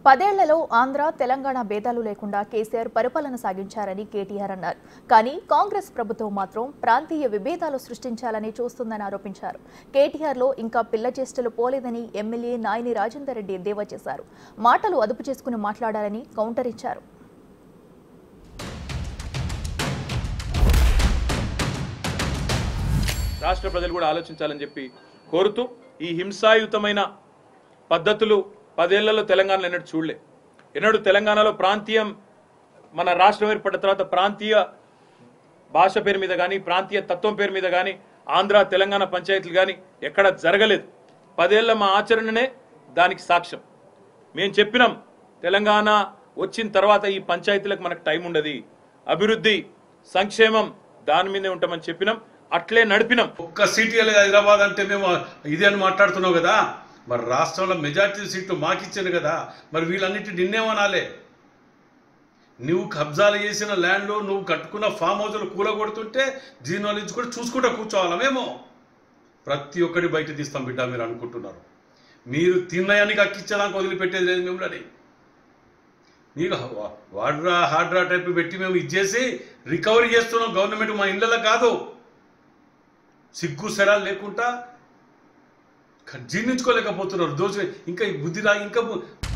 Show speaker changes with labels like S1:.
S1: 10 ఏళ్లలో ఆంధ్ర తెలంగాణ భేదాలు లేకుండా కేసీఆర్ పరిపాలన సాగించారని కేటీఆర్ అన్నారు. కానీ కాంగ్రెస్ ప్రభుత్వం మాత్రం ప్రాంతీయ విభేదాలు సృష్టించాలని చూస్తుందని ఆరోపించారు. కేటీఆర్లో ఇంకా పిల్ల చేష్టలు పోలేదని ఎమ్మెల్యే నాయని రాజేందర్ రెడ్డి ఎద్దేవా చేశారు. మాటలు అదుపు చేసుకుని మాట్లాడాలని కౌంటర్ ఇచ్చారు.
S2: రాష్ట్ర ప్రజలు కూడా ఆలోచించాలని చెప్పి కోరుతూ ఈ హింసాయుతమైన పద్ధతులు 10 ఏళ్లలో తెలంగాణలో ఎన్నడూ చూడలే. ఎన్నడూ తెలంగాణలో ప్రాంతీయం మన రాష్ట్రం ఏర్పడిన తర్వాత ప్రాంతీయ భాష పేరు మీద కానీ ప్రాంతీయ తత్వం పేరు మీద కానీ ఆంధ్ర తెలంగాణ పంచాయతీలు కానీ ఎక్కడ జరగలేదు. 10 ఏళ్ల మా ఆచరణనే దానికి సాక్ష్యం. మేము చెప్పినాం తెలంగాణ వచ్చిన తర్వాత ఈ పంచాయతీలకు మనకు టైం ఉండదు, అభివృద్ధి సంక్షేమం దాని మీదే ఉంటామని చెప్పినాం, అట్లే నడిపినాం.
S3: ఒక్క సీటు హైదరాబాద్ అంటే మేము ఇదే అని మాట్లాడుతున్నావు కదా, మరి రాష్ట్రంలో మెజార్టీ సీట్లు మాకిచ్చాను కదా, మరి వీళ్ళన్నిటి నిన్నేమనాలే? నువ్వు కబ్జాలు చేసిన ల్యాండ్లో నువ్వు కట్టుకున్న ఫామ్ హౌస్లు కూలగొడుతుంటే జీర్ణాలించి కూడా చూసుకుంటూ కూర్చోవాలా? మేము ప్రతి ఒక్కటి బయట తీస్తాం బిడ్డ. మీరు అనుకుంటున్నారు మీరు తిన్నయానికి అక్కిచ్చేదానికి వదిలిపెట్టేది లేదు మిమ్మల్ని. నీకు వాడ్రా హార్డ్రా టైప్ పెట్టి మేము ఇచ్చేసి రికవరీ చేస్తున్నాం. గవర్నమెంట్ మా ఇళ్ళలో కాదు, సిగ్గు శరాలు లేకుండా జీర్ణించుకోలేకపోతున్నారు. దోష ఇంకా బుద్ధి రా ఇంకా